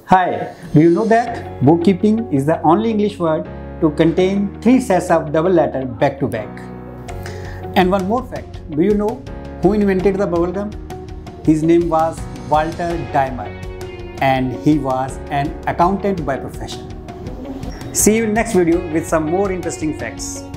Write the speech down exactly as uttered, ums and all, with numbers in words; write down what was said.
Hi, do you know that bookkeeping is the only English word to contain three sets of double letter back to back? And one more fact, do you know who invented the bubblegum? His name was Walter Dimer and he was an accountant by profession. See you in next video with some more interesting facts.